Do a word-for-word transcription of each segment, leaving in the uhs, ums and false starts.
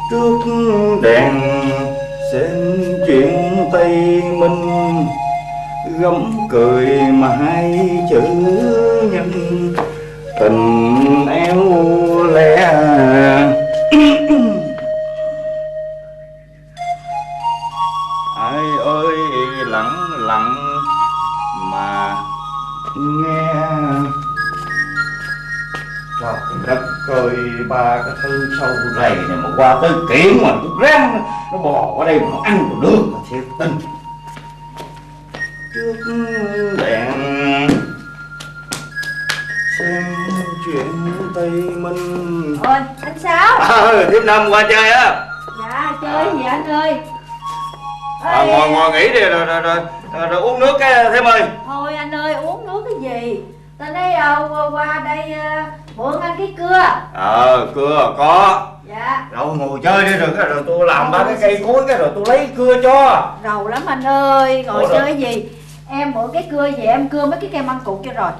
trước đèn xem chuyện Tây Minh, gấm cười mà hai chữ nhân tình éo le. Ai ơi lặng lặng mà nghe. Trời đất ơi, ba cái thứ sâu rầy này mà qua tới kiển mà tôi ráng nó bò qua đây mà nó ăn còn được mà thiệt tình. Trước đèn xem chuyện Tây Minh. Ôi anh Sáu. Ờ à, Thiếp Năm qua chơi á. Dạ chơi gì anh ơi? À, ngồi ngồi nghỉ đi rồi rồi, rồi, rồi, rồi uống nước cái Thiếp ơi. Thôi anh ơi, uống nước cái gì? Ta nói uh, qua đây uh, mượn anh cái cưa. Ờ cưa có. Dạ. Rồi ngồi chơi đi rồi cái rồi tôi làm ba cái cây cối cái rồi tôi lấy cưa cho. Rầu lắm anh ơi, ngồi Ủa chơi rồi. gì? Em mượn cái cưa về em cưa mấy cái cây măng cụt cho rồi.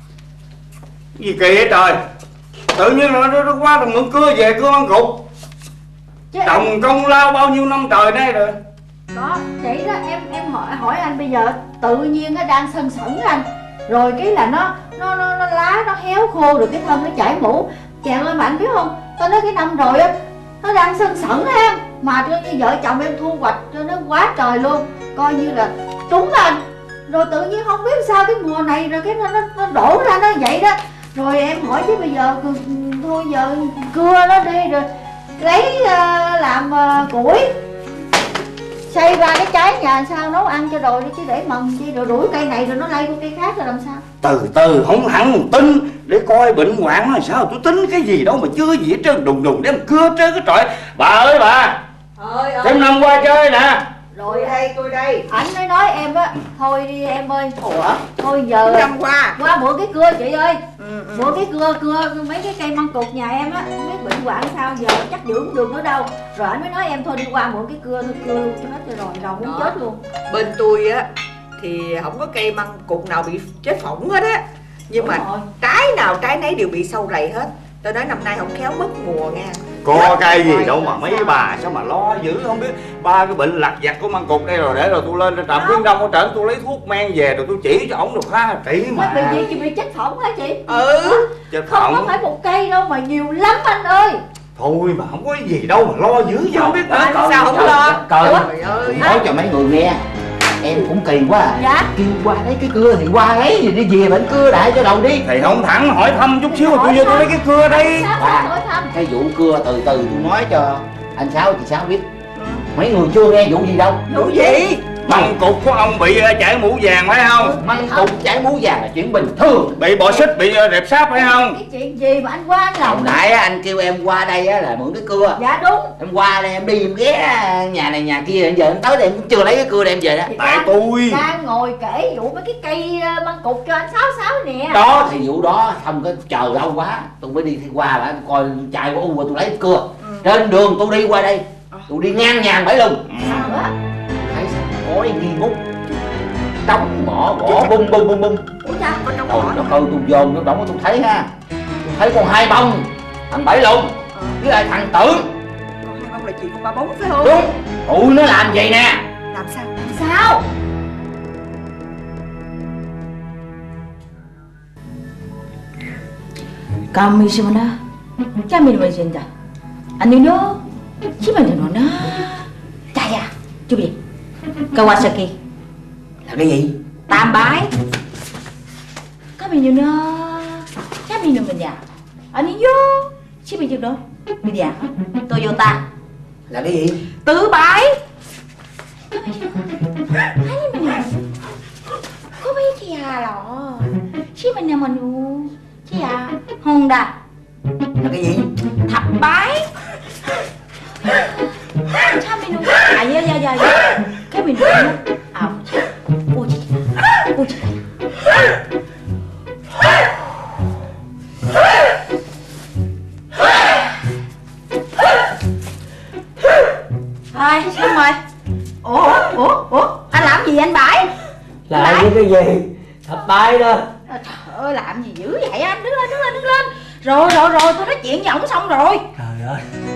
Gì kỳ vậy trời? Tự nhiên nó, nó, nó qua rồi mượn cưa về cưa măng cụt. Chứ Trồng em... công lao bao nhiêu năm trời nay rồi. Đó, vậy đó em em hỏi hỏi anh bây giờ tự nhiên nó đang sân sẩn anh. Rồi cái là nó nó nó, nó lá nó héo khô rồi cái thân nó chảy mũ. Chàng ơi mà anh biết không? Tao nói cái năm rồi á nó đang sân sẩn em. Mà như vợ chồng em thu hoạch cho nó quá trời luôn. Coi như là trúng anh. Rồi tự nhiên không biết sao cái mùa này rồi cái nó nó, nó đổ ra nó vậy đó. Rồi em hỏi chứ bây giờ thôi giờ cưa nó đi rồi lấy uh, làm uh, củi xây ra cái trái nhà sao nấu ăn cho rồi chứ để mần chi rồi đuổi cây này rồi nó lây qua cây khác rồi làm sao? Từ từ không hẳn tính để coi bệnh hoạn nó sao, tôi tính cái gì đâu mà chưa gì hết trơn, đùng đùng đem cưa trơn cái trời. Bà ơi bà ơi Thêm Năm qua chơi nè. Rồi đây tôi đây. Anh mới nói em á, thôi đi em ơi. Ủa thôi giờ Năm qua qua mượn cái cưa chị ơi. ừ, ừ. Mượn cái cưa cưa mấy cái cây măng cụt nhà em á, không biết bệnh hoạn sao giờ chắc giữ không được nữa đâu. Rồi anh mới nói em thôi đi qua mượn cái cưa thôi, cưa luôn cho hết cho rồi rầu muốn chết luôn. Bên tôi á thì không có cây măng cụt nào bị chết phỏng hết á. Nhưng Đúng mà rồi. trái nào trái nấy đều bị sâu rầy hết. Tôi nói năm nay không khéo mất mùa nha. Có cái gì đâu mà mấy bà sao mà lo dữ không biết. Ba cái bệnh lặt vặt của măng cụt đây rồi để rồi tôi lên trên trạm khuyến đông ở trển tôi lấy thuốc men về rồi tôi chỉ cho ổng được khá kỹ mà. Bị gì chị bị chết phỏng hả chị? Ừ. Chết Không phỏng. có phải một cây đâu mà nhiều lắm anh ơi. Thôi mà không có gì đâu mà lo dữ vậy không biết nữa. Anh sao không lo? Coi Trời ơi. nói cho mấy người nghe. Em cũng kỳ quá à. Dạ. Kêu qua lấy cái cưa thì qua lấy gì đi về bệnh cưa đại cho đầu đi. Thì không thẳng hỏi thăm chút xíu rồi tôi vô tôi lấy cái cưa đây. Sao Ba, sao hỏi thăm? cái vụ cưa từ từ tôi nói cho anh Sáu chị Sáu biết. Mấy người chưa nghe vụ gì đâu. Vụ gì? Măng cụt của ông bị uh, chảy mũ vàng phải không? Măng cụt chảy mũ vàng là chuyện bình thường. Bị bọ xích, bị uh, rệp sáp phải không? Cái chuyện gì mà anh qua anh Hồi lòng? nãy á, anh kêu em qua đây á, là mượn cái cưa. Dạ đúng. Em qua đây em đi em ghé nhà này nhà kia, giờ em tới đây em cũng chưa lấy cái cưa đem về đó. Thì Tại đang- tôi đang ngồi kể vụ mấy cái cây uh, măng cụt cho anh Sáu Sáu nè. Đó thì vụ đó xong cái chờ lâu quá tôi mới đi qua lại coi chạy qua u rồi tôi lấy cái cưa. Ừ. Trên đường tôi đi qua đây tôi đi ngang nhàng bảy lùng Sao nữa? thấy sao có cái nghi ngút đóng mỏ gõ bung bung bung bung. Ủa sao? Có trong Trời mỏ đất ơi tôi dồn cái đóng tôi thấy ha, tôi thấy con hai bông thằng bảy lùng với lại thằng Tử. Còn hai bông là chị con ba bóng phải không? Đúng, tụi nó làm vậy nè. Làm sao? Sao? Kami si mana? Kami naman siya dah. Ano no? Si mana no na? Chaya, coba. Kawasaki. Là cái gì? Tam bái. Kami no na. Kami naman ya. Ano yo? Si mana no? Bây giờ Toyota. Là cái gì? Tứ bái. Ano man? Có mấy kia lọ. Si mana man no? Chia Honda. Là cái gì? Thập bái. Sao mình đúng à? Dạ dạ dạ dạ. Cái mình đúng à? Ôi chị, ôi chị. Thôi xong rồi. Ủa ủa ủa anh làm gì anh Bãi? Làm với cái gì? Thập bái đó. Trời ơi làm gì dữ vậy anh? Đứng lên đứng lên đứng lên. Rồi rồi rồi tôi nói chuyện với ổng xong rồi. Trời ơi, thôi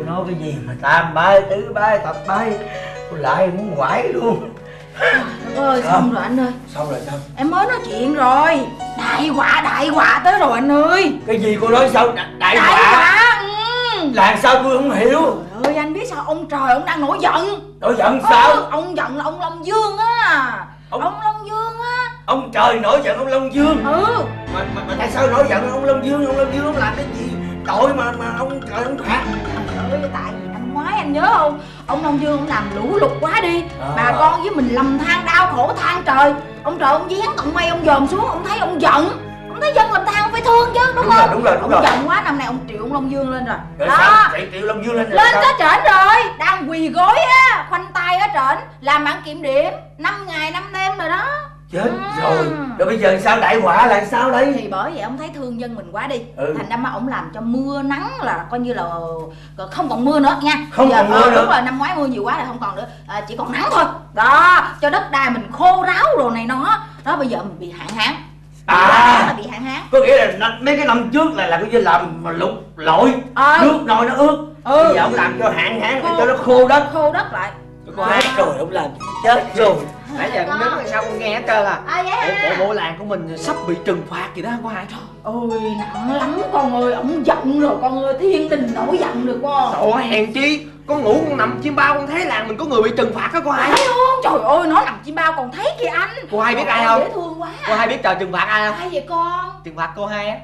nói cái gì mà tam bái tứ bái thập bái, tôi lại muốn quải luôn. Trời ơi, xong rồi anh ơi. Xong rồi sao? Em mới nói chuyện rồi. Đại họa, đại họa tới rồi anh ơi. Cái gì cô nói sao? Đại, đại, đại họa? họa ừ. Là sao tôi không hiểu. Trời ơi, anh biết sao ông trời ông đang nổi giận. Nổi giận sao? Ừ, ông giận là ông Long Dương á. Ông, ông Long Dương á. Ông trời nổi giận ông Long Dương. Ừ. Mà, mà, mà tại sao nổi giận ông Long Dương? Ông Long Dương ông làm cái gì tội mà mà ông trời ông phạt? Trời ơi, tại vì năm ngoái anh nhớ không? Ông Long Dương ông làm lũ lụt quá đi à. Bà con với mình lầm than đau khổ than trời. Ông trời ông giáng tận mây ông dòm xuống. Ông thấy ông giận. Ông thấy dân làm than ông phải thương chứ đúng, đúng không? Rồi, đúng rồi, đúng ông rồi. giận quá năm nay ông triệu ông Long Dương lên rồi. Rồi đó. sao? Chạy triệu Long Dương lên rồi lên sao? tới trển rồi. Đang quỳ gối á, khoanh tay ở trển, làm bản kiểm điểm năm ngày năm đêm rồi đó. Chết ừ. rồi. Rồi bây giờ sao đại họa là sao đây? Thì bởi vậy ông thấy thương dân mình quá đi. ừ. Thành ra mà ông làm cho mưa nắng là coi như là không còn mưa nữa nha. Không giờ, còn mưa ờ, nữa. Đúng rồi, năm ngoái mưa nhiều quá là không còn nữa à, chỉ còn nắng thôi. Đó, cho đất đai mình khô ráo rồi này nó. Đó, bây giờ mình bị hạn hán. À, là bị hạn hán. có nghĩa là mấy cái năm trước là là coi như làm lụt lội ờ. nước nồi nó ướt. ừ. Bây giờ ông làm cho hạn hán để cho nó khô đất. Khô đất lại. Chết rồi, ông làm chết rồi. Nãy giờ con đứng đằng sau con nghe hết trơn à. À, vậy bộ, bộ, bộ làng của mình sắp bị trừng phạt gì đó có ai? Ôi nặng lắm con ơi, ông giận rồi con ơi, thiên đình nổi giận được con. Trời ơi, hèn chi con ngủ con nằm chim bao con thấy làng mình có người bị trừng phạt đó có ai? Thấy không? Trời ơi, nó nằm chim bao còn thấy kìa anh. Cô hai biết Trời ai ơi, không? dễ thương quá. Cô hai biết trời trừng phạt ai không? Ai vậy con? Trừng phạt cô hai á.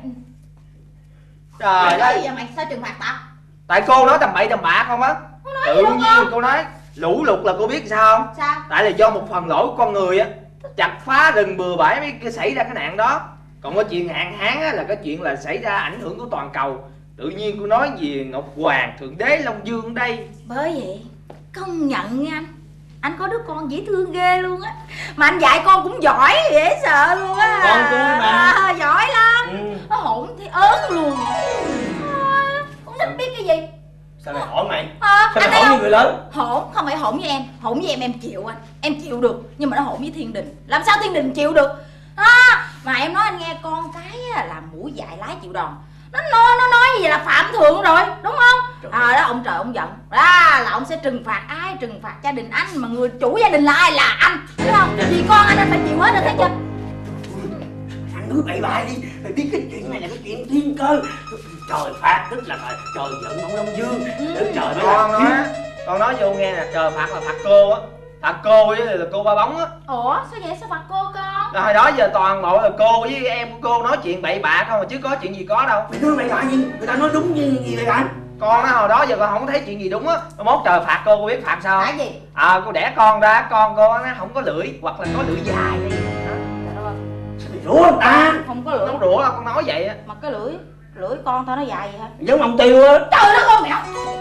Trời Trời nói ơi, gì vậy mày, sao trừng phạt tao? tại cô nói tầm bậy tầm bạ không á. Tự nhiên cô nói lũ lụt là cô biết sao không? Sao? Tại là do một phần lỗi của con người á, chặt phá rừng bừa bãi mới cái xảy ra cái nạn đó. Còn cái chuyện hạn hán á là cái chuyện là xảy ra ảnh hưởng của toàn cầu. Tự nhiên cô nói gì Ngọc Hoàng, Thượng Đế, Long Dương ở đây. Bởi vậy công nhận nha anh, anh có đứa con dễ thương ghê luôn á. Mà anh dạy con cũng giỏi dễ sợ luôn á. Con tôi mà. À, giỏi lắm. ừ. Nó hổn thì ớn luôn à, không thích biết cái gì. Sao mày hỏi mày? À, Sao anh mày thấy hỏi không? như người lớn? Hổn, không phải hổn với em. Hổn với em em chịu anh. Em chịu được. Nhưng mà nó hổn với thiên đình. Làm sao thiên đình chịu được à, mà em nói anh nghe, con cái á, làm mũi dại lái chịu đòn. Nó nó nó nói như vậy là phạm thượng rồi, đúng không? À đó, ông trời ông giận. Đó là ông sẽ trừng phạt ai? Trừng phạt gia đình anh. Mà người chủ gia đình là ai? Là anh, đúng không? Vì con anh anh phải chịu hết rồi, thấy chưa? Anh nói bậy bạ đi. Mày biết cái chuyện này là cái chuyện thiên cơ. Trời phạt tức là trời giận ông Long Dương. Đức trời mới Con làm nói, thiên. con nói cho cô nghe nè, trời phạt là phạt cô á. Phạt cô với là cô ba bóng á. Ủa sao vậy? Sao phạt cô con? Rồi hồi đó giờ toàn bộ là cô với em của cô nói chuyện bậy bạ không, mà chứ có chuyện gì có đâu. Mày nói bậy bạ gì? Người ta nói đúng như gì vậy bạn? Con á hồi đó giờ con không thấy chuyện gì đúng á. Mốt trời phạt cô, cô biết phạt sao Phạt không? gì? À, cô đẻ con ra, con cô nó không có lưỡi hoặc là có lưỡi dài hay gì đó. Trời ơi, Sao mày rủa người ta? không có lưỡi. Nó rủa con nói vậy á. Mà cái lưỡi, lưỡi con tao nó dài vậy hả? Giống ông Tiêu á. Trời đất ơi mẹ.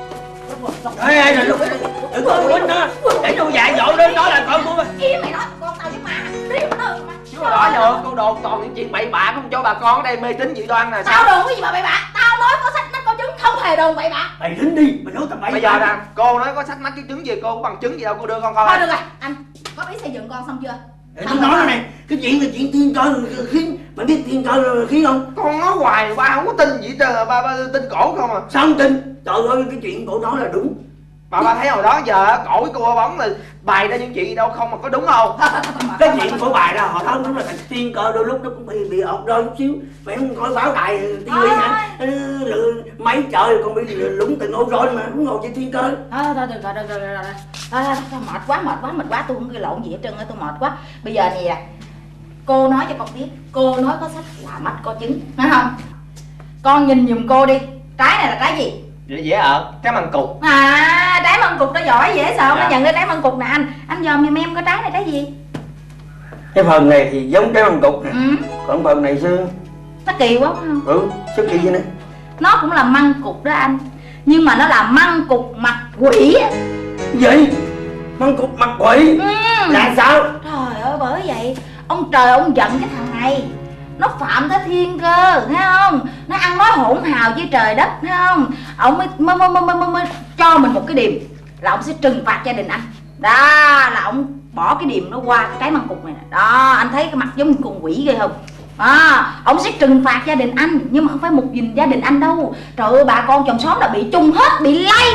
Ê ê đừng đừng có quýnh nữa. Để tôi dạy dỗ đến đó là con tôi. Im mày nói con tao với ma. Riêng nó mà. Chứ hồi đó giờ cô đồn toàn những chuyện bậy bạ không cho bà con ở đây mê tín dị đoan là Tao sao? đồn cái gì mà bậy bạ? Tao nói có sách mắt có chứng, không hề đồn bậy bạ. Mày lính đi, mày nói tao bậy. Bây giờ nè, cô nói có sách mắt cái chứng gì, cô có bằng chứng gì đâu, cô đưa con coi. Thôi được rồi, anh có ý xây dựng con xong chưa? Để tôi nói này, cái chuyện là chuyện thiên cơ khiến. Mày biết thiên cơ khiến không? Con nói hoài ba không có tin gì hết trơn, ba ba tin cổ không à. Sao không tin? Trời ơi, cái chuyện cổ nói là đúng. Bà ba thấy hồi đó giờ cổ với cô ba bóng là bày ra những chuyện gì đâu không mà có đúng không? Cái chuyện của bài ra họ nói đúng là thành thiên cơ, đôi lúc nó cũng bị bị ọt rơi chút xíu. Mày không coi báo đài ti vi hả? Ừ, mấy trời còn bị lũng từng ô rồi mà cũng ngồi trên thiên cơ. Thôi thôi được rồi, được rồi, được rồi. Thôi thôi, mệt quá, mệt quá, mệt quá, tôi không gây lộn gì hết trơn á, tôi mệt quá. Bây giờ nè, cô nói cho con biết, cô nói có sách là mắt có chứng, phải không? Con nhìn giùm cô đi, trái này là trái gì? Dễ dễ ở, trái măng cục. À, trái măng cục nó giỏi dễ sợ, Dạ. nó nhận ra trái măng cục nè anh. Anh dòm giùm em có trái này trái gì? Cái phần này thì giống trái măng cục nè. Ừ, Còn phần này xưa. nó kỳ quá phải không? Ừ, sao kỳ vậy nè? Nó cũng là măng cục đó anh, nhưng mà nó là măng cục mặt quỷ á. Gì? Măng cục mặt quỷ? Ừ. Là sao? Trời ơi, bởi vậy ông trời ông giận cái thằng này. Nó phạm tới thiên cơ, thấy không? Nó ăn nói hỗn hào với trời đất, thấy không? Ông mới mới mới mới, mới, mới cho mình một cái điềm là ông sẽ trừng phạt gia đình anh. Đó là ông bỏ cái điềm nó qua cái trái măng cục này nè. Đó, anh thấy cái mặt giống như con quỷ ghê không? À, ông sẽ trừng phạt gia đình anh, nhưng mà không phải một mình gia đình anh đâu. Trời ơi, bà con chòm xóm là bị chung hết, bị lây.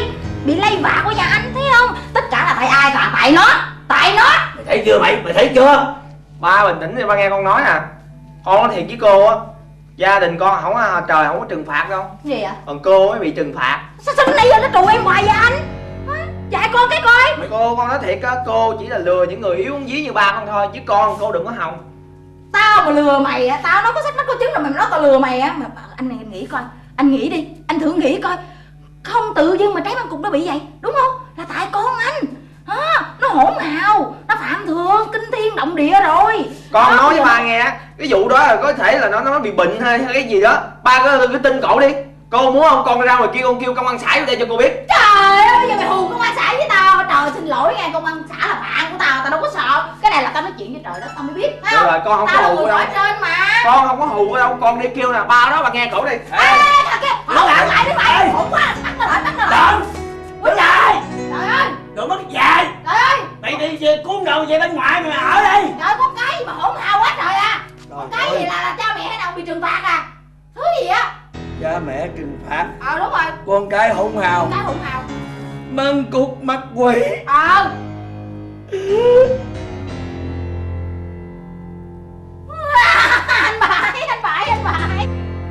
bị lây vạ của nhà anh, thấy không? Tất cả là tại ai? Là tại nó, tại nó. Mày thấy chưa mày, mày thấy chưa? Ba bình tĩnh đi, ba nghe con nói nè. Con nói thiệt với cô á, gia đình con không trời không có trừng phạt đâu. Gì ạ? Còn cô mới bị trừng phạt. Sao sao nãy giờ nó trù em hoài vậy anh? Dạy con cái coi. Mày cô con nói thiệt á, cô chỉ là lừa những người yếu dí như ba con thôi, chứ con cô đừng có hòng. Tao mà lừa mày á, tao nói có sách nó có chứng là mày nói tao lừa mày á. Mà anh này anh nghĩ coi, anh nghĩ đi, anh thử nghĩ coi, không tự dưng mà trái băng cục nó bị vậy, đúng không? Là tại con anh. À, nó hỗn hào, nó phạm thượng kinh thiên động địa rồi. Con đó, nói với ba nó... nghe, cái vụ đó là có thể là nó nó bị bệnh hay, hay cái gì đó. Ba cứ, cứ tin cậu đi. Cô muốn không con ra ngoài kia con kêu công an xã vô đây cho cô biết. Trời ơi, giờ mày hù công an xã với tao. Trời xin lỗi nghe, công an xã là bạn của tao, tao đâu có sợ. Cái này là tao nói chuyện với trời đất tao mới biết. Được rồi, con không tao có là hù người đâu. ở trên mà. Con không có hù ở đâu, con đi kêu nè, ba đó bà nghe cậu đi. Ê, thằng kia, họ lại lại đi mày. Khủng quá, bắt nó lại, bắt nó lại. Đừng! Quý dài! Trời ơi, Đừng mất dài! trời ơi. Mày đi cuốn đầu về bên ngoài mày ở đây! Trời, con cái gì mà hỗn hào quá trời à. Con cái ơi. gì là, là cha mẹ hay nào bị trừng phạt à? Thứ gì á? Cha mẹ trừng phạt, Ờ đúng rồi, con cái hỗn hào, con cái hỗn hào. măng cục mặt quỷ. Ờ. Anh Bảy, anh Bảy, anh Bảy.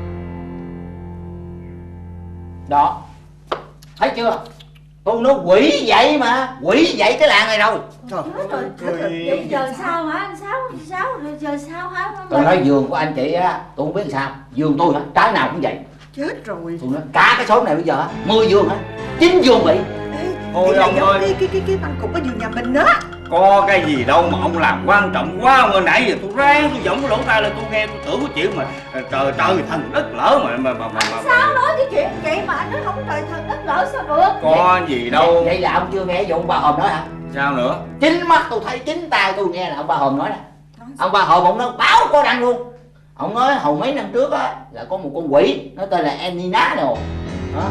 Đó, thấy chưa? Tôi nó quỷ vậy mà, quỷ vậy cái làng này rồi. Trời ơi, vậy giờ sao hả anh Sáu? Sáu rồi giờ sao hả? Tôi nói vườn của anh chị á, tôi không biết sao. Vườn tôi hả, trái nào cũng vậy. Chết rồi. Tôi nói cả cái xóm này bây giờ á, mười vườn hả, chín vườn bị. Thôi ông ơi, cái cái cái cái băng cục ở vườn nhà mình đó. có cái gì đâu mà ông làm quan trọng quá. Ông ơi, nãy giờ tôi ráng tôi giọng cái lỗ tai lên tôi nghe tôi tưởng cái chuyện mà trời trời thần đất lỡ mà mà mà mà, mà. Sao nói cái chuyện vậy mà anh nói không trời thần đất lỡ sao được? Có gì đâu. Vậy là ông chưa nghe vụ ông Ba Hòm nói hả? Sao nữa? Chính mắt tôi thấy, chính tai tôi nghe là ông Ba Hòm nói nè. Ông Ba Hòm ông nói báo có đăng luôn. Ông nói hồi mấy năm trước á là có một con quỷ nó tên là Eninano. Đó.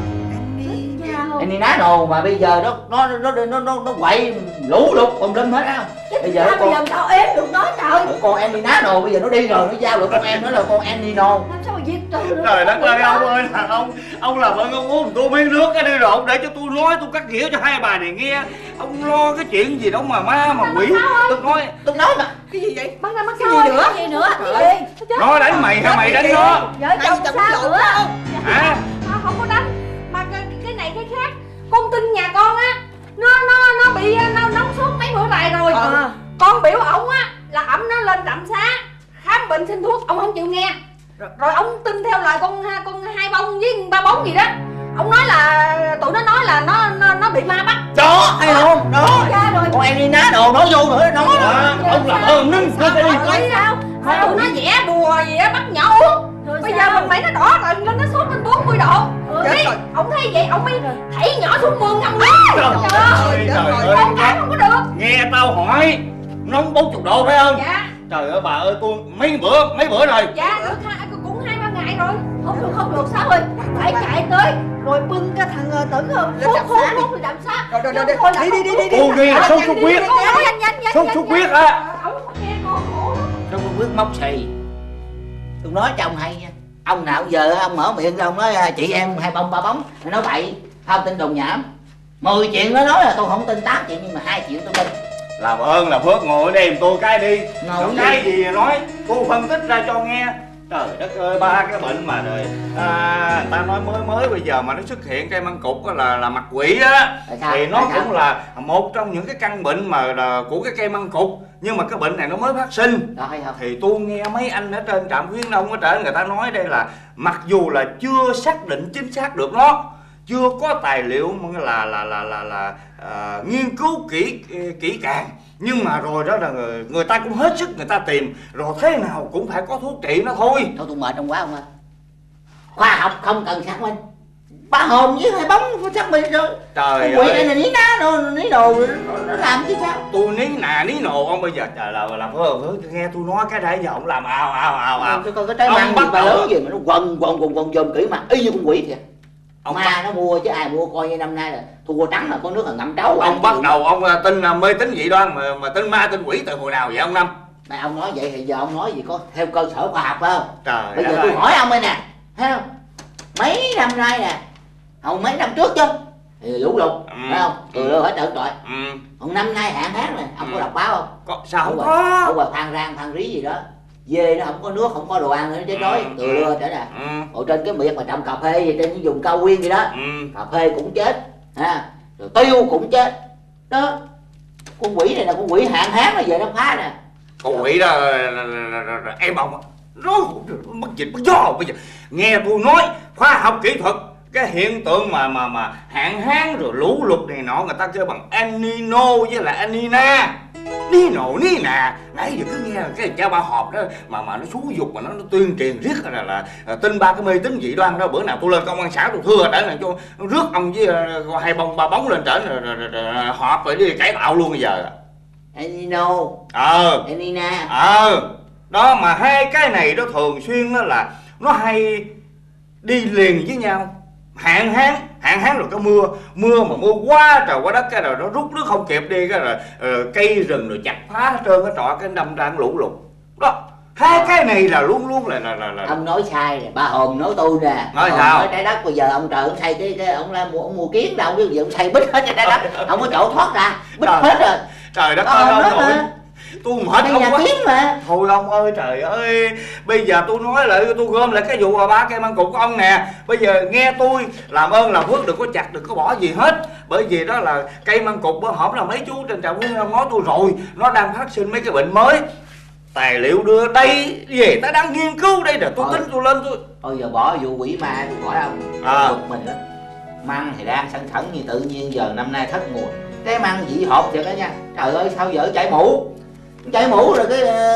Eninano mà bây giờ nó nó nó nó nó nó quậy lũ lụt tùm lum hết á. Bây giờ sao con bây giờ sao ếm được nó trời? con Eninano bây giờ nó đi rồi, nó giao lại con em nó là con Enino. Làm sao mà giết trời được? Trời đất ơi ông ơi, thằng ông ông làm ơn ông uống tôi miếng nước cái đi rồi ông để cho tôi nói, tôi cắt nghĩa cho hai bà này nghe. Ông lo cái chuyện gì đâu mà ma mà quỷ. Tôi nói Tôi nói mà. Cái gì vậy? Bác ra mắc Cái sao gì nữa? Cái gì nữa? Cái gì? nó đánh mày hay mày đánh nó? Vợ Hai chồng vợ chồng sao lộn nữa? không? Hả? À, không có đánh mà cái, cái này cái khác. Con tin nhà con á, nó nó nó bị nó nóng sốt mấy bữa nay rồi. Ờ. Con biểu ổng á là ẩm nó lên trạm xá khám bệnh xin thuốc, ông không chịu nghe. Rồi, rồi ông tin theo lời con con hai bông với ba bóng gì đó. Ông nói là tụi nó nói là nó nó, nó bị ma bắt. Đó, hay không? Đó. Cha rồi. Con Eninano nói vô nữa nó. Ông làm ơn nâng Sao cái đi. rồi sao? Rồi tụi nó vẽ đùa gì á bắt nhỏ uống. Bây giờ mình mày nó đỏ rồi lên nó sốt lên bốn mươi độ. Cái ông thấy vậy ông mới thảy nhỏ xuống mương ngâm nước. Trời ơi, trời ơi, Con cái không có được. nghe tao hỏi nóng bốn mươi độ phải không? Dạ. Trời ơi bà ơi, tôi mấy bữa mấy bữa rồi. Dạ được hai, cũng hai ba ngày rồi. Không được, không được Sáu ơi. Phải chạy tới rồi bưng cái thằng ờ, Tưởng không? Lên Hút trạm hút xá đi. hút rồi đậm xá. Rồi rồi rồi Nhưng thôi là đi đi không đi được. đi đi. Cô nghe là sốt xuất huyết. Con nói nhanh nhanh nhanh. Sốt xuất huyết á. Ông nghe con khổ lắm. Trong con quyết móc xì. Tôi nói cho ông hay nha. Ông nào giờ ông mở miệng ra ông nói chị em hai bông ba bóng, nói bậy, không tin đồn nhảm. Mười chuyện nó nói là tôi không tin, tám chuyện nhưng mà hai chuyện tôi tin. Làm ơn là phớt ngồi ở đây giùm tôi cái đi. Ngồi Còn đi. cái gì nói cô phân tích ra cho nghe. Trời đất ơi, ba cái bệnh mà đời à, người ta nói mới mới bây giờ mà nó xuất hiện cây măng cụt á là là mặt quỷ á. Tại sao? Thì nó Tại sao? cũng là một trong những cái căn bệnh mà là của cái cây măng cụt, nhưng mà cái bệnh này nó mới phát sinh. Đó hay không? Thì tôi nghe mấy anh ở trên trạm khuyến nông ở trên người ta nói đây là mặc dù là chưa xác định chính xác được nó, chưa có tài liệu mà là là là là là à, nghiên cứu kỹ kỹ càng, nhưng mà rồi đó là người, người ta cũng hết sức người ta tìm, rồi thế nào cũng phải có thuốc trị nó thôi. Thôi tôi mệt trong quá ông ơi. Khoa học không cần xác minh. Ba Hòm với hai bóng có xác minh rồi. Trời Quỷ này ơi, là ní ná nó ní đồ nó, nó làm chứ sao? tôi ní nà ní nồ ông bây giờ trời là làm vơ vơ nghe tôi nói cái đây giờ ông làm ào ào ào ào. Tôi coi cái trái Ông măng gì bắt mà đầu- lớn gì mà nó quần quần quần quần dòm kỹ mà y như con quỷ kìa. Ông Ma bắt, nó mua chứ ai mua, coi như năm nay là thua trắng mà có nước là ngậm trấu. ông bắt đầu ông à, tin là mê tín dị đoan mà mà tin ma tin quỷ từ hồi nào vậy ông Năm? Mà ông nói vậy thì giờ ông nói gì có theo cơ sở khoa học phải không? Trời Bây đất giờ ơi. tôi hỏi ông đây nè, thấy không? Mấy năm nay nè, hầu mấy năm trước chứ, thì lũ lụt, ừ. phải không? Từ đâu hết trơn rồi. Ừ. Còn năm nay hạn hán này, ông ừ. có đọc báo không? Có, sao không ông có? Bà, ông bà than rang than rí gì đó. Dê nó không có nước, không có đồ ăn nữa, nó chết đói, ừ. từ lưa trở nè. Ừ. Ở trên cái miệt mà trồng cà phê gì trên cái vùng cao nguyên gì đó, ừ. cà phê cũng chết, ha, rồi tiêu cũng chết. Đó, con quỷ này là con quỷ hạn hán nó về nó phá nè. Con quỷ đó em ông nói mất dịch mất gió. Bây giờ nghe tôi nói khoa học kỹ thuật, cái hiện tượng mà mà mà hạn hán rồi lũ lụt này nọ người ta kêu bằng El Nino với lại El Nina. Ní nổ ní nà, nãy giờ cứ nghe cái cha ba họp đó mà mà nó xúi dục mà nó, nó tuyên truyền riết là, là, là tin ba cái mê tín dị đoan đó. Bữa nào tôi lên công an xã tôi thưa để là cho nó rước ông với uh, hai bông ba bóng lên trở rồi, rồi, rồi, rồi họp rồi đi cải tạo luôn bây giờ. El Nino, Ờ El Nina. Ờ đó, mà hai cái này nó thường xuyên đó là nó hay đi liền với nhau. Hạn hán, hạn hán rồi có mưa, mưa mà mưa quá trời quá đất cái rồi nó rút nước không kịp đi cái rồi uh, cây rừng rồi chặt phá hết trơn cái trọ cái đâm ra lũ lụt. Đó, hai à. cái này là luôn luôn là là là, là... Ông nói sai rồi, ba Hồn nói tôi nè. Nói Hồn sao? nói trái đất bây giờ ông trời ông xây cái, cái ông là mua, mua kiến đâu chứ giờ ông xây bích hết cho trái đất, không có chỗ thoát ra, bích trời, hết rồi. Trời đất ơi ông nội. Tôi mệt đây ông là quá. Kiến mà. Thôi ông ơi trời ơi, bây giờ tôi nói lại, tôi gom lại cái vụ mà ba cây măng cụt của ông nè. Bây giờ nghe tôi làm ơn làm phước đừng có chặt, đừng có bỏ gì hết. Bởi vì đó là cây măng cụt bữa hổm là mấy chú trên trạm Hương nói tôi rồi, nó đang phát sinh mấy cái bệnh mới. Tài liệu đưa đây về ta đang nghiên cứu đây rồi tôi Thôi. tính tôi lên tôi. Thôi giờ bỏ vụ quỷ ma tôi khỏi ông. À. Bực mình lắm. Măng thì đang sân khẩn như tự nhiên giờ năm nay thất mùa. Cái măng dị hộp vậy đó nha. Trời ơi sao vợ chạy mũ. Chạy mũ rồi cái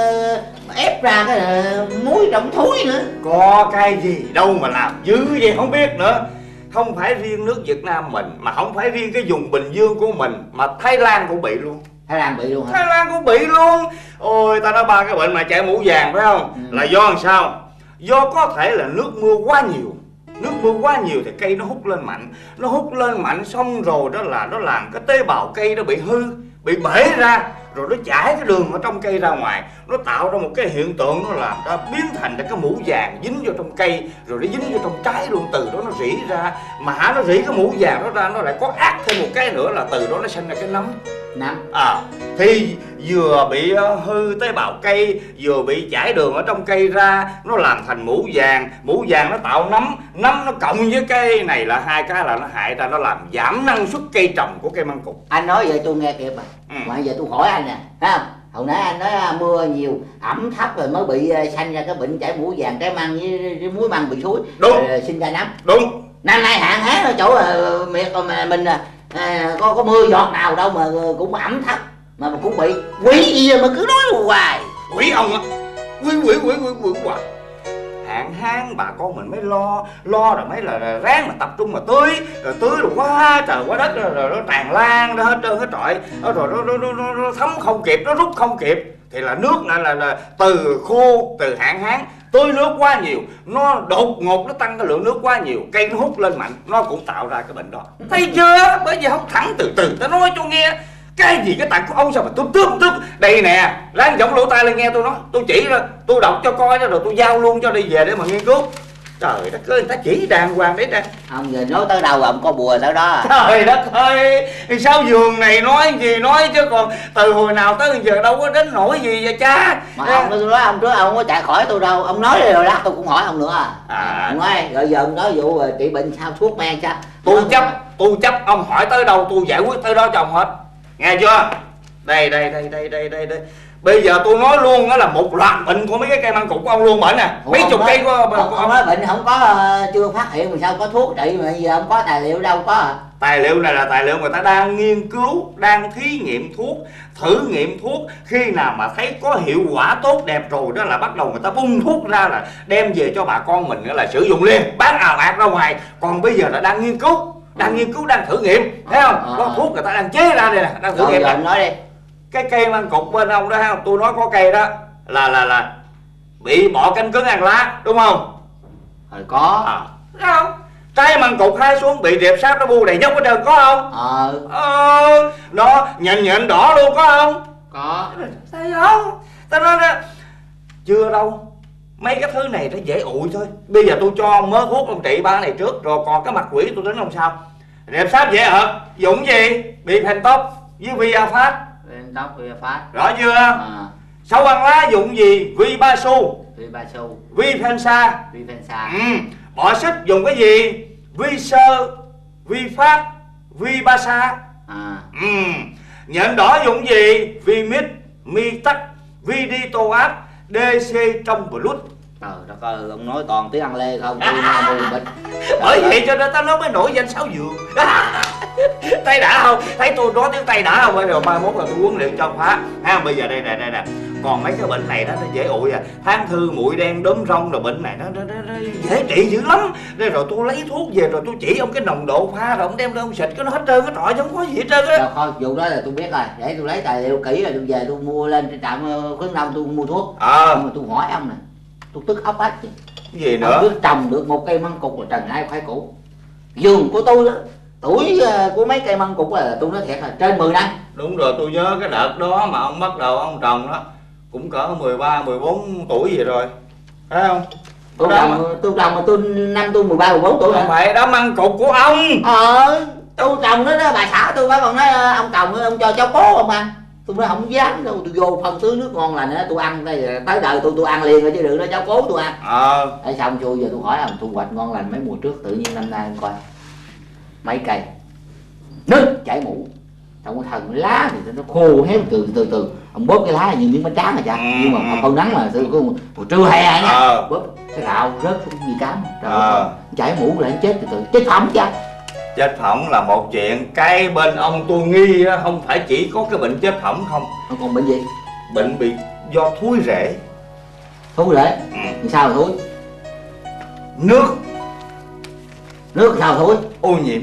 uh, ép ra cái uh, muối trong thúi nữa. Có cái gì đâu mà làm dữ vậy không biết nữa. Không phải riêng nước Việt Nam mình, mà không phải riêng cái vùng Bình Dương của mình, mà Thái Lan cũng bị luôn. Thái Lan bị luôn hả? Thái Lan cũng bị luôn. Ôi ta nói ba cái bệnh mà chảy mũ vàng phải không? Ừ. Là do làm sao? Do có thể là nước mưa quá nhiều. Nước mưa quá nhiều thì cây nó hút lên mạnh. Nó hút lên mạnh xong rồi đó là nó làm cái tế bào cây nó bị hư, bị bể ra. Rồi nó chảy cái đường ở trong cây ra ngoài. Nó tạo ra một cái hiện tượng nó làm ra biến thành cái mũ vàng dính vô trong cây. Rồi nó dính vô trong trái luôn, từ đó nó rỉ ra. Mà nó rỉ cái mũ vàng đó ra nó lại có ác thêm một cái nữa là từ đó nó sinh ra cái nấm. Nấm. À thì vừa bị hư tế bào cây, vừa bị chảy đường ở trong cây ra, nó làm thành mũ vàng. Mũ vàng nó tạo nấm, nấm nó cộng với cây này là hai cái là nó hại ra, nó làm giảm năng suất cây trồng của cây măng cụt. Anh nói vậy tôi nghe kịp mà. Ừ. Mà giờ tôi hỏi anh nè, thấy không? Hồi nãy anh nói mưa nhiều, ẩm thấp rồi mới bị sanh ra cái bệnh chảy mũ vàng, trái măng với, với muối măng bị thúi. Đúng. Rồi sinh ra nấm. Đúng. Năm nay hạn hán ở chỗ miệt mà mình à, có có mưa giọt nào đâu mà cũng ẩm thấp mà cũng bị quỷ gì mà cứ nói hoài. Quỷ ông á, quỷ quỷ quỷ quỷ quỷ hoài. Hạn hán bà con mình mới lo, lo rồi mới là, là ráng mà tập trung mà tưới, rồi tưới rồi quá trời quá đất rồi, rồi nó tràn lan ra hết trơn hết trọi, rồi nó, nó, nó, nó, nó thấm không kịp, nó rút không kịp thì là nước này là, là từ khô, từ hạn hán tưới nước quá nhiều, nó đột ngột nó tăng cái lượng nước quá nhiều, cây nó hút lên mạnh, nó cũng tạo ra cái bệnh đó. Thấy chưa? Bởi vì không thẳng từ từ ta nói cho nghe. Cái gì cái tặng của ông sao mà tôi tước tước đây nè, ráng giọng lỗ tai lên nghe tôi nói, tôi chỉ ra, tôi đọc cho coi đó rồi tôi giao luôn cho đi về để mà nghiên cứu. Trời đất ơi, người ta chỉ đàng hoàng đấy ra. Ông giờ nói tới đâu ông có bùa tới đó à? Trời đất ơi, sao giường này nói gì nói chứ còn từ hồi nào tới giờ đâu có đến nổi gì vậy cha. Mà ông tôi nói ông trước ông không có chạy khỏi tôi đâu, ông nói rồi lát tôi cũng hỏi ông nữa à. À ông ơi, rồi giờ ông nói vụ trị bệnh sao thuốc men sao? Tôi chấp, tôi chấp ông hỏi tới đâu tôi giải quyết tới đó cho ông hết. Nghe chưa? Đây đây đây đây đây đây đây. Bây giờ tôi nói luôn đó là một loạt bệnh của mấy cái cây măng cụt của ông luôn bệnh nè. Mấy chục cây của ông, ông, ông nói bệnh không có uh, chưa phát hiện mà sao có thuốc trị mà giờ ông có tài liệu đâu có à. Tài liệu này là tài liệu người ta đang nghiên cứu, đang thí nghiệm thuốc, thử nghiệm thuốc. Khi nào mà thấy có hiệu quả tốt đẹp rồi đó là bắt đầu người ta bung thuốc ra là đem về cho bà con mình là sử dụng liền, bán ào ạt ra ngoài. Còn bây giờ là đang nghiên cứu, đang nghiên cứu, đang thử nghiệm, thấy không? À, có thuốc người ta đang chế ra đây nè, đang thử rồi, nghiệm. Rồi nói đi. Cái cây măng cụt bên ông đó thấy không? Tôi nói có cây đó là là là bị bọ cánh cứng ăn lá, đúng không? Rồi có. À, thấy không? Trái măng cụt hái xuống bị rệp sáp nó bu đầy dốc hết trơn, có không? Ờ. Ờ. Đó, nhện nhện đỏ luôn, có không? Có. Thấy không? Tao nói đó, chưa đâu. Mấy cái thứ này nó dễ ụi thôi. Bây giờ tôi cho ông mớ thuốc ông trị ba cái này trước, rồi còn cái mặt quỷ tôi tính ông sao? Đẹp sáp dễ hợp. Dùng gì? Bifentox với Viafast. Bifentox, Viafast. Rõ chưa? À. Sâu ăn lá dùng gì? Vibasu. Vibasu. Vifensa. Vifensa. Ừ. Bọ xích dùng cái gì? Visơ, Vifast, Vibasa. À. Ừ. Nhện đỏ dùng gì? Vimid, Mitac, Viditoap, đê xê trong Blood. Trời đất ơi, ông nói toàn tiếng Anh lê không, tôi à. Mù bịch. Bởi vậy cho nên tao nói mới nổi danh sáu dược. Tay đã không? Thấy tôi nói tiếng Tây đã không? Bây giờ mai mốt là tôi huấn luyện cho khóa. Ha, bây giờ đây nè, đây nè. Còn mấy cái bệnh này đó nó dễ ụi à. Than thư, muội đen, đốm rong rồi bệnh này nó, nó, nó, nó dễ trị dữ lắm. Đây rồi tôi lấy thuốc về rồi tôi chỉ ông cái nồng độ pha rồi ông đem lên ông xịt cái nó hết trơn cái trọi không có gì hết trơn á. Rồi thôi, vụ đó là tôi biết rồi. Để tôi lấy tài liệu kỹ rồi tôi về tôi mua lên trên trạm khuyến nông tôi mua thuốc. Ờ. Nhưng mà tôi hỏi ông nè, tôi tức ốc ách chứ. Cái gì nữa? Ông cứ trồng được một cây măng cục là trần hai khoai củ. Vườn của tôi đó, tuổi của mấy cây măng cục là tôi nói thiệt là trên mười năm. Đúng rồi, tôi nhớ cái đợt đó mà ông bắt đầu ông trồng đó cũng cỡ mười ba, mười bốn tuổi vậy rồi. Phải không? Tôi trồng, tôi trồng mà tôi năm tôi mười ba, mười bốn tuổi rồi. Không phải, đó măng cục của ông. Ờ, tôi trồng đó, đó bà xã tôi bà còn nói ông trồng ông cho cháu cố ông ăn. Tôi nói không dám đâu, tôi vô phân tưới nước ngon lành đó, tôi ăn đây tới đời tôi tôi ăn liền rồi chứ đừng nói cháu cố tôi ăn. Ờ. Để xong chui giờ tôi hỏi ông thu hoạch ngon lành mấy mùa trước, tự nhiên năm nay em coi mấy cây nứt chảy mũ, trong cái thần lá thì nó khô héo từ từ từ, ông bóp cái lá như miếng bánh tráng mà cha, ừ. Nhưng mà không nắng mà tôi có một trưa hè nha, ờ. Bóp cái gạo rớt xuống gì cám, trời ơi, ờ. Chảy mũ lại chết từ từ, chết phỏng cha. Chết phỏng là một chuyện, cái bên ông tôi nghi á, không phải chỉ có cái bệnh chết phỏng không. Còn bệnh gì? Bệnh bị do thúi rễ. Thúi rễ? Ừ. Sao thúi? Nước. Nước sao thúi? Ô nhiễm.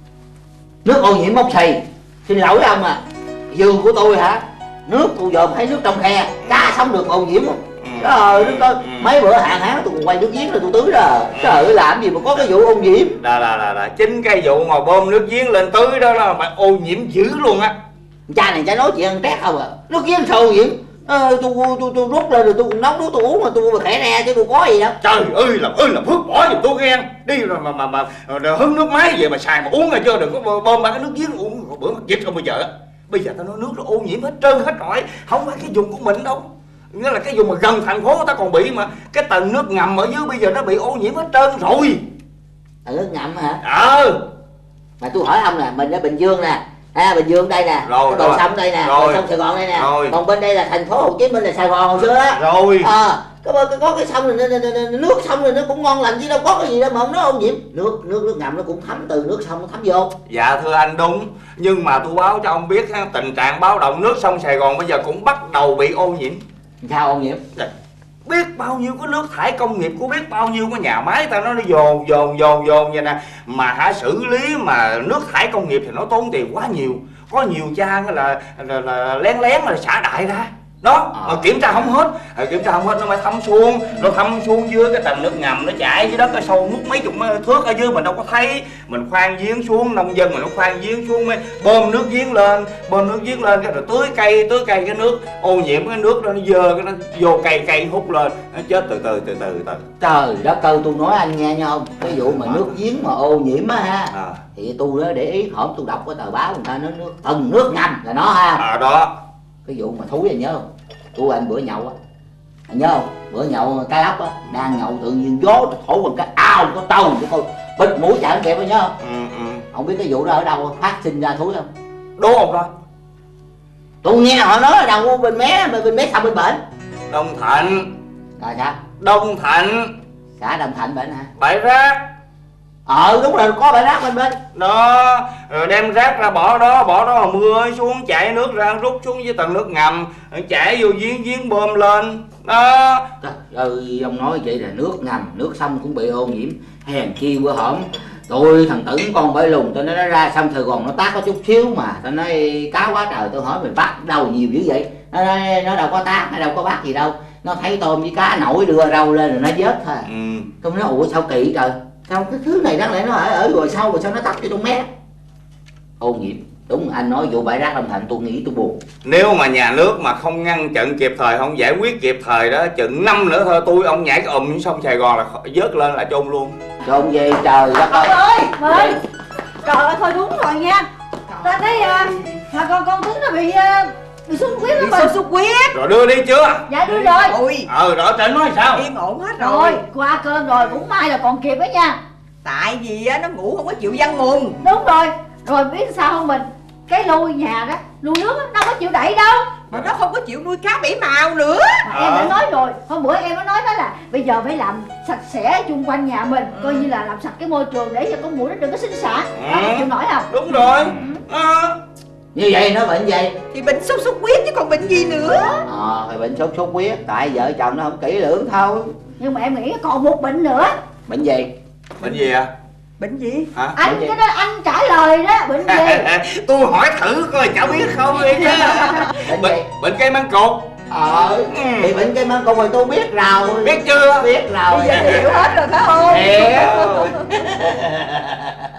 Nước ô nhiễm mốc xì. Xin lỗi ông à, vườn của tôi hả? Nước tôi dòm thấy nước trong khe, cá sống được ô nhiễm không? Trời đất ơi, mấy bữa hạn hán tôi còn quay nước giếng rồi tôi tưới rồi. Trời ơi, làm gì mà có cái vụ ô nhiễm. Là là là, là. Chính cái vụ mà bơm nước giếng lên tưới đó là mà ô nhiễm dữ luôn á. Cha này cha nói chuyện trét không à. Nước giếng sao ô nhiễm? Ờ, tôi, tôi, tôi rút lên rồi tôi cũng nấu nước tôi uống mà tôi mà khẽ re chứ tôi có gì đâu. Trời ơi làm ơi làm phước bỏ giùm tôi ghen. Đi rồi mà mà mà, mà hứng nước máy về mà xài mà uống rồi chứ đừng có bơm ba cái nước giếng uống bữa mặt dịch không bây giờ. Bây giờ tao nói nước nó ô nhiễm hết trơn hết trọi, không phải cái vùng của mình đâu. Nghĩa là cái vùng mà gần thành phố ta còn bị mà cái tầng nước ngầm ở dưới bây giờ nó bị ô nhiễm hết trơn rồi. Tầng nước ngầm hả? Ờ. Mà tôi hỏi ông nè, mình ở Bình Dương nè, à, Bình Dương đây nè, rồi, cái bờ sông đây nè, bờ sông Sài Gòn đây nè, rồi. Còn bên đây là thành phố Hồ Chí Minh là Sài Gòn hồi xưa á. Rồi. À, có, có, có cái sông này, nước sông này nó cũng ngon lành chứ đâu có cái gì đâu mà không nó ô nhiễm. Nước nước nước ngầm nó cũng thấm từ nước sông nó thấm vô. Dạ thưa anh đúng, nhưng mà tôi báo cho ông biết tình trạng báo động nước sông Sài Gòn bây giờ cũng bắt đầu bị ô nhiễm. Sao ô nhiễm? Biết bao nhiêu cái nước thải công nghiệp của biết bao nhiêu cái nhà máy ta nó dồn dồn dồn dồn vậy nè, mà hả xử lý mà nước thải công nghiệp thì nó tốn tiền quá nhiều, có nhiều cha là, là, là lén lén là xả đại ra đó, à. Mà kiểm tra không hết, à, kiểm tra không hết nó mới thấm xuống, nó thấm xuống dưới cái tầng nước ngầm nó chảy dưới đất cái sâu mút mấy chục thước ở dưới mình đâu có thấy, mình khoan giếng xuống, nông dân mình nó khoan giếng xuống mới bơm nước giếng lên, bơm nước giếng lên cái rồi tưới cây, tưới cây cái nước ô nhiễm cái nước đó nó dơ cái nó vô cây cây hút lên, nó chết từ từ từ từ từ. Trời đất ơi, tôi nói anh nghe nha không, cái vụ mà nước giếng mà ô nhiễm á ha, à. Thì tôi đó để ý hổm tôi đọc cái tờ báo người ta nói nước tầng nước ngầm là nó ha. À đó. Cái vụ mà thúi anh nhớ không? Tôi anh bữa nhậu á, anh nhớ không? Bữa nhậu cái lóc á, đang nhậu tự nhiên gió thổi bằng cái ao có tàu cho tôi bịt mũi chạy kịp anh nhớ không? Ừ, ừ. Không biết cái vụ đó ở đâu phát sinh ra thúi không? Đố ông đó. Tôi nghe họ nói ở đâu bên mé, bên mé sao bên bển? Đông Thạnh. Rồi sao? Đông Thạnh. Xã Đông Thạnh bển hả? Bãi rác. Ờ đúng rồi, có bãi rác bên bên đó, rồi đem rác ra bỏ đó, bỏ đó mà mưa ấy xuống chảy nước ra rút xuống dưới tầng nước ngầm, chảy vô giếng giếng bơm lên đó. Trời ơi, ông nói vậy là nước ngầm, nước sông cũng bị ô nhiễm. Hèn chi bữa hổm tôi thằng Tửng con bãi lùng tôi nói nó ra sông Sài Gòn nó tát có chút xíu mà tôi nói cá quá trời, tôi hỏi mình bắt đâu nhiều dữ vậy, nó nói, nó đâu có tát, nó đâu có bắt gì đâu, nó thấy tôm với cá nổi đưa rau lên rồi nó vớt thôi. Ừ. Tôi nói ủa sao kỳ trời, sao cái thứ này đáng lẽ nó ở ở rồi sau rồi sao nó tắt cho trong mé ô nhiễm. Đúng anh nói vụ bãi rác Đông Thạnh tôi nghĩ tôi buồn. Nếu mà nhà nước mà không ngăn chặn kịp thời, không giải quyết kịp thời đó, chừng năm nữa thôi tôi ông nhảy cái ùm xuống sông Sài Gòn là vớt lên là chôn luôn. Chôn gì trời đất ơi. Ơi Trời ơi thôi đúng rồi nha. Ta thấy à, là con con Tuấn nó bị à, bị xuất huyết Bị đó sốt mình. xuất huyết. Rồi đưa đi chưa? Dạ đưa rồi. Ôi, Ờ rồi trên nói sao? yên ổn hết Rồi rồi. qua cơn rồi cũng may là còn kịp đó nha. Tại vì á, nó ngủ không có chịu văn mùng. Đúng rồi. Rồi biết sao không mình? Cái lu nhà đó, lu nước đó, đâu có chịu đẩy đâu. Mà nó không có chịu nuôi cá bảy màu nữa. Mà em đã nói rồi, hôm bữa em có nói đó là bây giờ phải làm sạch sẽ chung quanh nhà mình, Ừ. coi như là làm sạch cái môi trường để cho con muỗi nó đừng có sinh sản. Đó, Ừ. em chịu nổi không? Đúng rồi. Ờ. Như vậy nó bệnh gì? Thì bệnh sốt xuất huyết chứ còn bệnh gì nữa. Ờ thì bệnh sốt xuất huyết, tại vợ chồng nó không kỹ lưỡng thôi. Nhưng mà em nghĩ còn một bệnh nữa. Bệnh gì? Bệnh gì à? Bệnh gì? Hả? Anh cái đó anh trả lời đó, bệnh gì? Tôi hỏi thử coi chả biết không đi chứ. Bệnh Bệnh, gì? bệnh cây măng cụt. Ờ thì bệnh cây măng cụt thì tôi biết rồi. Biết chưa? Biết rồi. Bây giờ hiểu hết rồi phải không? Hiểu.